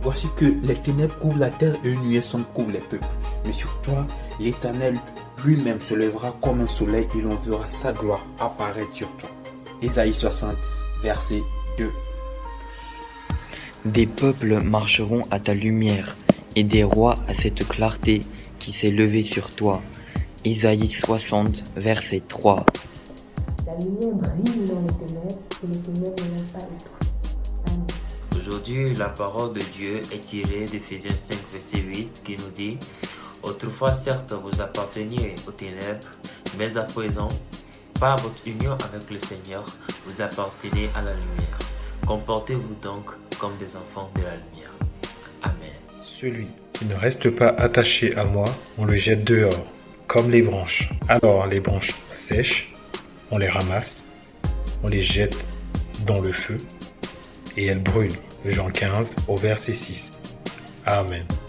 Voici que les ténèbres couvrent la terre et une nuée sombre couvre les peuples. Mais sur toi, l'Éternel lui-même se lèvera comme un soleil et l'on verra sa gloire apparaître sur toi. Ésaïe 60, verset 2. Des peuples marcheront à ta lumière, et des rois à cette clarté qui s'est levée sur toi. Ésaïe 60, verset 3. La lumière brille dans les ténèbres, et les ténèbres ne l'ont pas étouffée. Amen. Aujourd'hui, la parole de Dieu est tirée d'Éphésiens 5, verset 8, qui nous dit « Autrefois, certes, vous apparteniez aux ténèbres, mais à présent, par votre union avec le Seigneur, vous appartenez à la lumière. Comportez-vous donc comme des enfants de la lumière. » Amen. Celui qui ne reste pas attaché à moi, on le jette dehors, comme les branches. Alors les branches sèchent, on les ramasse, on les jette dans le feu, et elles brûlent. Jean 15 au verset 6. Amen.